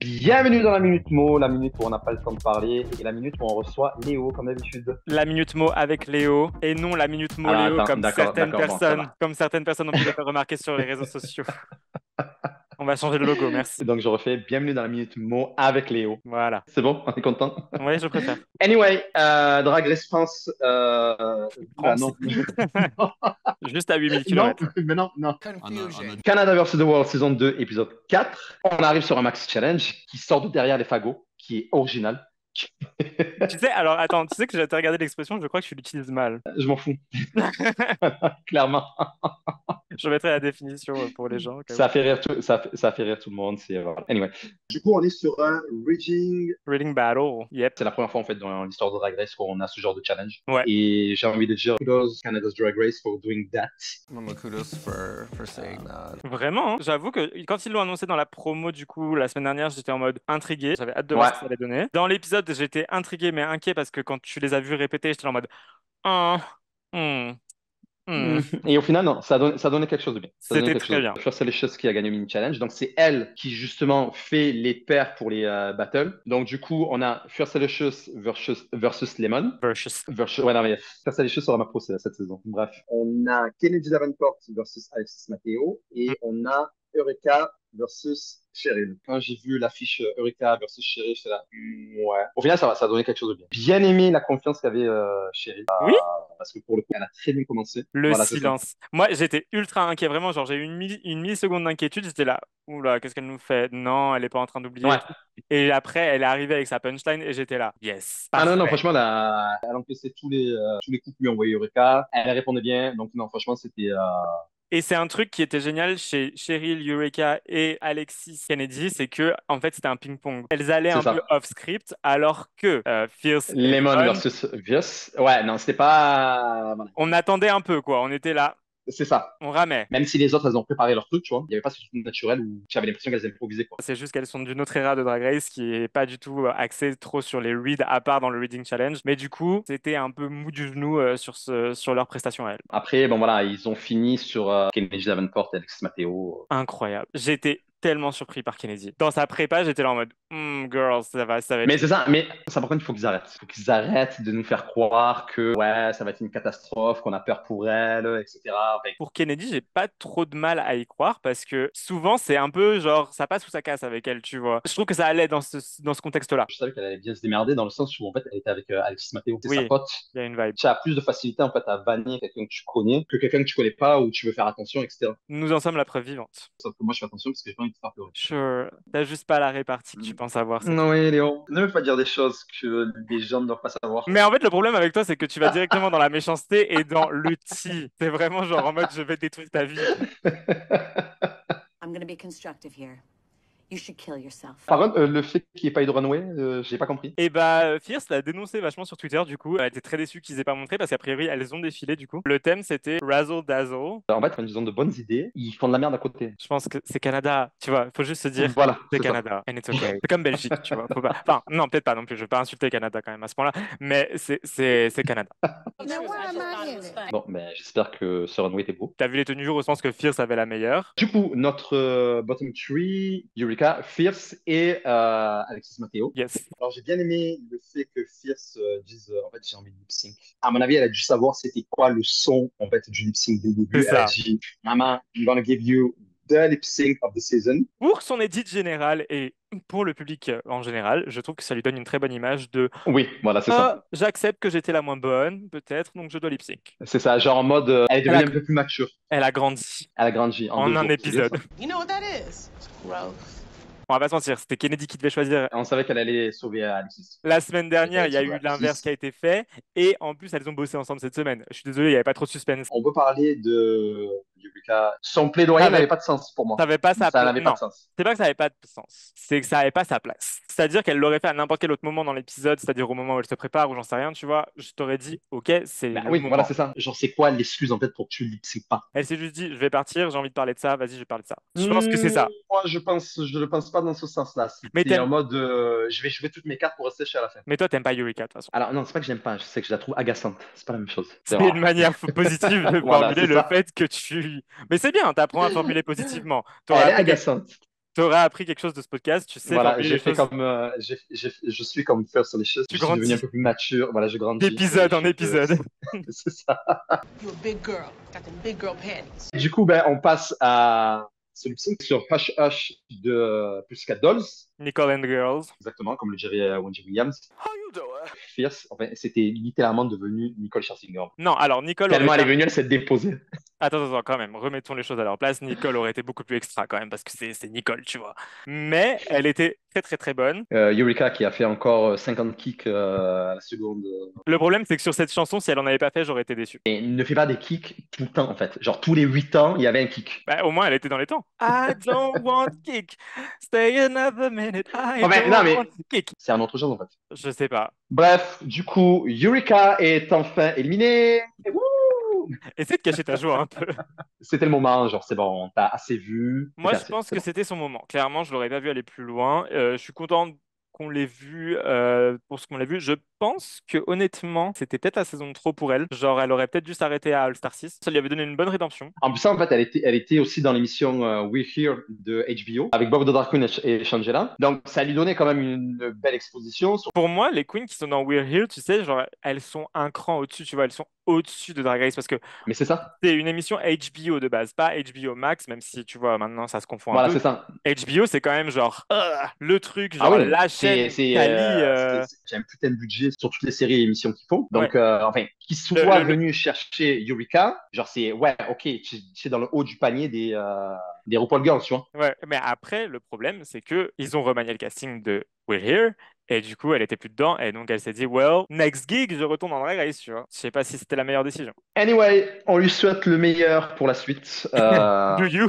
Bienvenue dans la Minute Mo, la minute où on n'a pas le temps de parler et la minute où on reçoit Léo comme d'habitude. La minute mot avec Léo et non la minute mot Ah, Léo attends, comme d'accord, bon, ça va. comme certaines personnes ont pu le faire remarquer sur les réseaux sociaux. On va changer le logo, merci. Donc je refais Bienvenue dans la Minute Mo avec Léo. Voilà. C'est bon, on est content? Oui, je préfère. Anyway, Drag Race France, oula, France. non. Juste à 8000 Non, km. mais non. Confusion. Canada vs. The World saison 2, épisode 4. On arrive sur un Maxi Challenge qui sort de derrière les fagots, qui est original. Tu sais, alors attends, tu sais que j'ai regardé l'expression, je crois que je l'utilise mal. Je m'en fous, clairement. Je mettrai la définition pour les gens. Ça fait rire ça fait rire tout le monde. Voilà. Anyway. Du coup, on est sur un Reading. Reading Battle, yep. C'est la première fois en fait dans l'histoire de Drag Race qu'on a ce genre de challenge. Ouais. Et j'ai envie de dire kudos Canada's Drag Race for doing that. Kudos for saying that. Vraiment, hein. J'avoue que quand ils l'ont annoncé dans la promo, du coup, la semaine dernière, j'étais en mode intrigué. J'avais hâte de voir ce que ça allait donner. Dans l'épisode, j'étais intrigué mais inquiet parce que quand tu les as vus répéter, j'étais en mode ah, hmm, hmm. Et au final, non, ça donnait quelque chose de bien. Ça donnait C'était quelque très chose bien. de bien. First Delicious qui a gagné le mini challenge. Donc c'est elle qui justement fait les paires pour les battles. Donc du coup, on a First Delicious versus Lemon. Ouais, non, mais First Delicious sera ma pro cette saison. Bref. On a Kennedy Davenport versus Alexis Mateo. Et on a Eureka versus Cheryl. Quand j'ai vu l'affiche Eureka versus Cheryl, j'étais là, ouais. Au final, ça a donné quelque chose de bien. Bien aimé la confiance qu'avait Cheryl. Oui, Parce que pour le coup, elle a très bien commencé. le Voilà, c'est ça. silence. Moi, j'étais ultra inquiet, vraiment. Genre, j'ai eu une milliseconde d'inquiétude. J'étais là, oula, qu'est-ce qu'elle nous fait? Non, elle est pas en train d'oublier. Ouais. Et après, elle est arrivée avec sa punchline et j'étais là, yes. Ah non, Parfait. franchement, elle encaissait tous les coups que lui envoyait Eureka. Elle répondait bien. Donc, non, franchement, c'était. Et c'est un truc qui était génial chez Cheryl, Eureka et Alexis Kennedy, c'est que en fait c'était un ping-pong. Elles allaient C'est un peu ça. off-script, alors que Fierce et Lemon Lemon, versus Vios. Ouais, non, c'était pas. Voilà. on attendait un peu quoi. On était là, C'est ça. on ramait. Même si les autres, elles ont préparé leur truc, tu vois. Il n'y avait pas ce truc naturel où j'avais l'impression qu'elles improvisaient, quoi. C'est juste qu'elles sont d'une autre ère de Drag Race qui est pas du tout axée trop sur les reads à part dans le Reading Challenge. Mais du coup, c'était un peu mou du genou sur leur prestation à elles. Après, bon, voilà, ils ont fini sur Kennedy Davenport et Alexis Mateo. Incroyable. J'étais tellement surpris par Kennedy. Dans sa prépa, j'étais là en mode, girls, ça va Mais être. c'est ça, mais ça par contre, il faut qu'ils arrêtent. Il faut qu'ils arrêtent de nous faire croire que ouais, ça va être une catastrophe, qu'on a peur pour elle, etc. Enfin, Pour Kennedy, j'ai pas trop de mal à y croire parce que souvent c'est un peu genre ça passe ou ça casse avec elle, tu vois. Je trouve que ça allait dans ce contexte-là. je savais qu'elle allait bien se démerder dans le sens où en fait, elle était avec Alexis Mateo, c'est sa Oui, pote. il y a une vibe. Tu as plus de facilité en fait à vanner quelqu'un que tu connais que quelqu'un que tu connais pas ou tu veux faire attention, etc. Nous en sommes la preuve vivante. Sauf que moi, je fais attention parce que j'ai pas envie de te faire pleurer. Sure, t'as juste pas la répartie que tu penses avoir. Non, oui, Léon. Ne veux pas dire des choses que les gens ne doivent pas savoir. Mais en fait, le problème avec toi, c'est que tu vas directement dans la méchanceté et dans l'outil. C'est vraiment genre en mode je vais détruire ta vie. I'm going to be constructive here. You should kill yourself. Par contre, le fait qu'il n'y ait pas eu de runway, j'ai pas compris. Et bah, Fierce l'a dénoncé vachement sur Twitter, du coup. Elle était très déçue qu'ils aient pas montré parce qu'a priori, elles ont défilé, du coup. Le thème, c'était Razzle Dazzle. En fait, quand ils ont de bonnes idées, ils font de la merde à côté. Je pense que c'est Canada, tu vois. Faut juste se dire, Voilà, c'est c'est ça. Canada, and it's okay. C'est comme Belgique, tu vois. Faut pas. Enfin, non, peut-être pas non plus. Je veux pas insulter Canada quand même à ce point-là, mais c'est Canada. Bon, mais j'espère que ce runway était beau. T'as vu les tenues jours, je pense que Fierce avait la meilleure. Du coup, notre bottom three, Eureka, Fierce et Alexis Mateo. Yes. Alors, j'ai bien aimé le fait que Fierce dise en fait, j'ai envie de lip sync. À mon avis, elle a dû savoir c'était quoi le son en fait, du lip sync dès le début. C'est Elle a ça. dit, Mama, I'm gonna give you the lip sync of the season. Pour son edit général et pour le public en général, je trouve que ça lui donne une très bonne image de Oui, voilà, c'est ça. j'accepte que j'étais la moins bonne, peut-être, donc je dois lip sync. C'est ça, genre en mode, elle est Elle a- devenue un peu plus mature. Elle a grandi Elle a grandi en en 2 un jours. C'est bien épisode. ça. You know what that is? Growth. On va pas se mentir, c'était Kennedy qui devait choisir. On savait qu'elle allait sauver Alexis. La semaine dernière, il y a eu Alexis. l'inverse qui a été fait. Et en plus, elles ont bossé ensemble cette semaine. Je suis désolé, il n'y avait pas trop de suspense. On peut parler de Eureka. Son plaidoyer Ça avait- n'avait pas de sens pour moi. Ça n'avait pas sa Ça place. n'avait pas Non, de sens. c'est pas que ça n'avait pas de sens. C'est que ça n'avait pas sa place. C'est-à-dire qu'elle l'aurait fait à n'importe quel autre moment dans l'épisode, c'est-à-dire au moment où elle se prépare ou j'en sais rien, tu vois. Je t'aurais dit, ok, c'est Bah le oui, moment. voilà, c'est ça. Genre, c'est quoi l'excuse en fait pour que tu lip sync pas? Elle s'est juste dit, je vais partir, j'ai envie de parler de ça, vas-y, je vais parler de ça. Je pense que c'est ça. Moi, je ne pense pas dans ce sens-là. Mais C'était t'aimes- en mode, je vais jouer toutes mes cartes pour rester chez à la fin. Mais toi, t'aimes pas Eureka, de toute façon. Alors, non, c'est pas que j'aime pas, c'est que je la trouve agaçante. C'est pas la même chose. C'est une manière positive de Voilà, formuler c'est le ça. fait que tu. Mais c'est bien, t'apprends à formuler positivement. Elle est agaçante. t'auras appris quelque chose de ce podcast. Tu sais, Voilà, parmi j'ai les fait choses comme, je suis comme First Delicious. Tu Je suis devenu grandis. un peu plus mature. Voilà, je grandis. d'épisode en épisode. C'est ça. You a big girl. Got them big girl panties. Du coup, ben, on passe à celui-ci sur Hush Hush de Pussycat Dolls. Nicole and Girls. Exactement, comme le dirait Wendy Williams. How you doing? Fierce, enfin, c'était littéralement devenu Nicole Scherzinger. Non, alors Nicole Tellement aurait elle est été... venue, elle s'est déposée. Attends, quand même, remettons les choses à leur place. Nicole aurait été beaucoup plus extra quand même, parce que c'est Nicole, tu vois. Mais elle était très bonne. Eureka qui a fait encore 50 kicks à la seconde. Le problème, c'est que sur cette chanson, si elle en avait pas fait, j'aurais été déçu. Et ne fait pas des kicks tout le temps, en fait. Genre, tous les 8 ans, il y avait un kick. Bah, au moins, elle était dans les temps. I don't want kick. Stay another minute. I Oh, mais, don't non, mais want kick. c'est un autre chose, en fait. Je sais pas. Bref, du coup, Eureka est enfin éliminée. Wouh! Essaie de cacher ta joie un peu. C'était le moment, genre, c'est bon, t'as assez vu. Moi, C'est je assez, pense c'est que bon. c'était son moment. Clairement, je l'aurais pas vu aller plus loin. Je suis content qu'on l'ait vu pour ce qu'on l'a vu. Je pense que honnêtement, c'était peut-être la saison de trop pour elle. Genre, elle aurait peut-être dû s'arrêter à All Star 6. Ça lui avait donné une bonne rédemption. En plus, en fait, elle était aussi dans l'émission We're Here de HBO avec Bob Odenkirk et Shangela. Donc, ça lui donnait quand même une belle exposition. Pour moi, les queens qui sont dans We're Here, tu sais, genre, elles sont un cran au-dessus, tu vois, elles sont au-dessus de Drag Race parce que Mais c'est ça. c'est une émission HBO de base, pas HBO Max, même si tu vois, maintenant ça se confond un Voilà, peu. c'est ça. HBO, c'est quand même genre le truc, Ah genre oui, la chaîne c'est, quali. j'ai un putain de budget sur toutes les séries et émissions qu'ils font. Donc, Ouais. enfin, qu'ils soient Le- venus chercher Eureka, genre, c'est, ouais, ok, c'est dans le haut du panier des RuPaul Girls, tu vois. Ouais, mais après, le problème, c'est que ils ont remanié le casting de We're Here, et du coup, elle était plus dedans, et donc elle s'est dit, well, next gig, je retourne en Drag Race, tu vois. Je sais pas si c'était la meilleure décision. Anyway, on lui souhaite le meilleur pour la suite. Do you?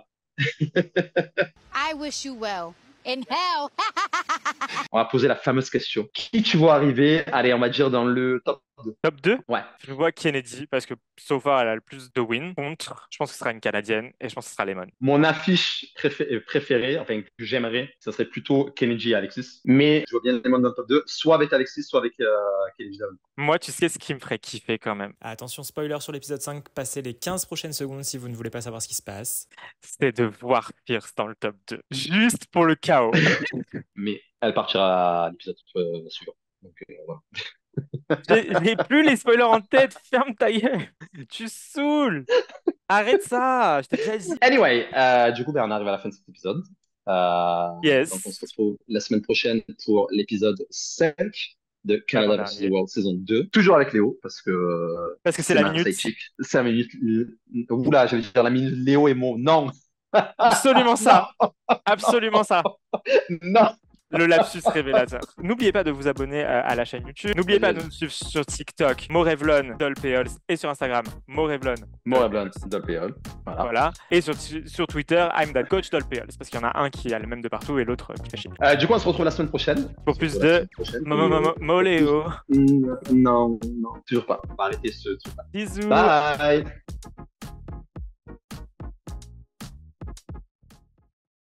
I wish you well. In hell. On va poser la fameuse question. Qui tu vois arriver? Allez, on va dire dans le top 2. Top 2? Ouais. Je vois Kennedy, parce que so far, elle a le plus de wins. Contre, je pense que ce sera une Canadienne, et je pense que ce sera Lemon. Mon affiche préférée, enfin que j'aimerais, ça serait plutôt Kennedy et Alexis. Mais je vois bien Lemon dans le top 2, soit avec Alexis, soit avec Kennedy. Moi, tu sais ce qui me ferait kiffer quand même? Attention, spoiler sur l'épisode 5, passez les 15 prochaines secondes si vous ne voulez pas savoir ce qui se passe. C'est de voir Pierce dans le top 2. Juste pour le chaos. Mais elle partira à l'épisode suivant. Donc, voilà. J'ai plus les spoilers en tête. Ferme ta gueule. Tu saoules. Arrête ça. Je t'ai déjà dit. Anyway, du coup, ben, on arrive à la fin de cet épisode. Yes. Donc, on se retrouve la semaine prochaine pour l'épisode 5 de Canada vs. The World saison 2. Toujours avec Léo, parce que c'est la ma minute. sidechick. C'est la minute. Oula, j'allais dire la minute Léo et Mo. Non. Absolument ça. Absolument ça. Non. Le lapsus révélateur. N'oubliez pas de vous abonner à la chaîne YouTube. N'oubliez pas de nous suivre sur TikTok, Morevlon, Dolpeols, et sur Instagram, Morevlon. Morevlon, Dolpeol. Voilà. Et sur Twitter, I'm that coach Dolpeols. Parce qu'il y en a un qui a le même de partout et l'autre qui fait chier. Du coup, on se retrouve la semaine prochaine. Pour plus de Moléo. Non, toujours pas. On va arrêter ce truc-là. Bisous. Bye.